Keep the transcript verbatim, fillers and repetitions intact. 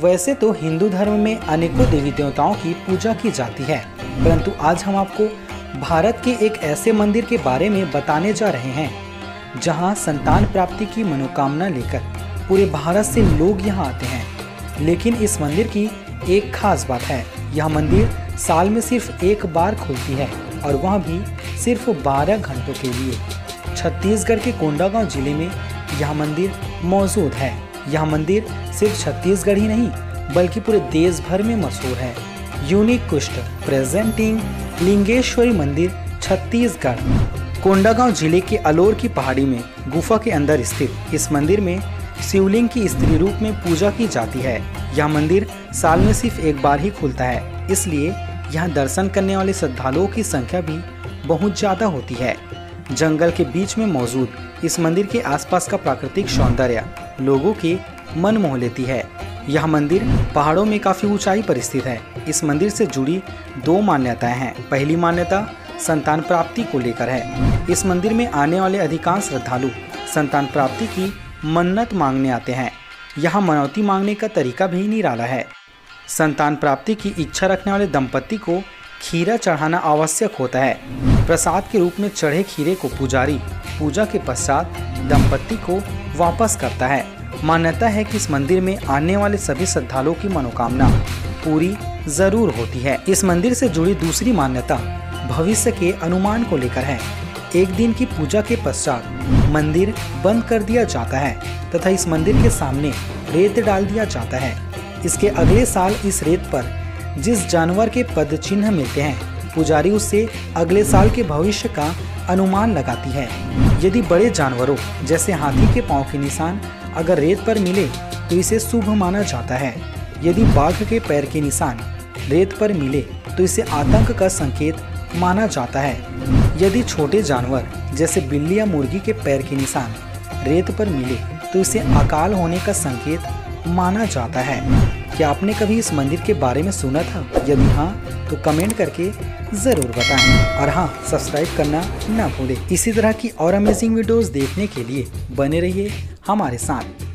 वैसे तो हिंदू धर्म में अनेकों देवी देवताओं की पूजा की जाती है, परंतु आज हम आपको भारत के एक ऐसे मंदिर के बारे में बताने जा रहे हैं जहां संतान प्राप्ति की मनोकामना लेकर पूरे भारत से लोग यहां आते हैं। लेकिन इस मंदिर की एक खास बात है, यह मंदिर साल में सिर्फ एक बार खुलती है और वह भी सिर्फ बारह घंटों के लिए। छत्तीसगढ़ के कोंडागांव जिले में यह मंदिर मौजूद है। यह मंदिर सिर्फ छत्तीसगढ़ ही नहीं बल्कि पूरे देश भर में मशहूर है। यूनिक कुस्ट प्रेजेंटिंग लिंगेश्वरी मंदिर छत्तीसगढ़। कोंडागांव जिले के अलोर की पहाड़ी में गुफा के अंदर स्थित इस मंदिर में शिवलिंग की स्त्री रूप में पूजा की जाती है। यह मंदिर साल में सिर्फ एक बार ही खुलता है, इसलिए यहाँ दर्शन करने वाले श्रद्धालुओं की संख्या भी बहुत ज्यादा होती है। जंगल के बीच में मौजूद इस मंदिर के आसपास का प्राकृतिक सौंदर्य लोगों के मन मोह लेती है। यह मंदिर पहाड़ों में काफी ऊंचाई पर स्थित है। इस मंदिर से जुड़ी दो मान्यताएं हैं। पहली मान्यता संतान प्राप्ति को लेकर है। इस मंदिर में आने वाले अधिकांश श्रद्धालु संतान प्राप्ति की मन्नत मांगने आते हैं। यहाँ मनौती मांगने का तरीका भी निराला है। संतान प्राप्ति की इच्छा रखने वाले दंपति को खीरा चढ़ाना आवश्यक होता है। प्रसाद के रूप में चढ़े खीरे को पुजारी पूजा के पश्चात दंपति को वापस करता है। मान्यता है कि इस मंदिर में आने वाले सभी श्रद्धालुओं की मनोकामना पूरी जरूर होती है। इस मंदिर से जुड़ी दूसरी मान्यता भविष्य के अनुमान को लेकर है। एक दिन की पूजा के पश्चात मंदिर बंद कर दिया जाता है तथा इस मंदिर के सामने रेत डाल दिया जाता है। इसके अगले साल इस रेत पर जिस जानवर के पद चिन्ह मिलते हैं, पुजारी उससे अगले साल के भविष्य का अनुमान लगाती है। यदि बड़े जानवरों जैसे हाथी के पांव के निशान अगर रेत पर मिले तो इसे शुभ माना जाता है। यदि बाघ के पैर के निशान रेत पर मिले तो इसे आतंक का संकेत माना जाता है। यदि छोटे जानवर जैसे बिल्ली या मुर्गी के पैर के निशान रेत पर मिले तो इसे अकाल होने का संकेत माना जाता है। क्या आपने कभी इस मंदिर के बारे में सुना था? यदि हाँ तो कमेंट करके जरूर बताएं और हाँ सब्सक्राइब करना ना भूलें। इसी तरह की और अमेजिंग वीडियोस देखने के लिए बने रहिए हमारे साथ।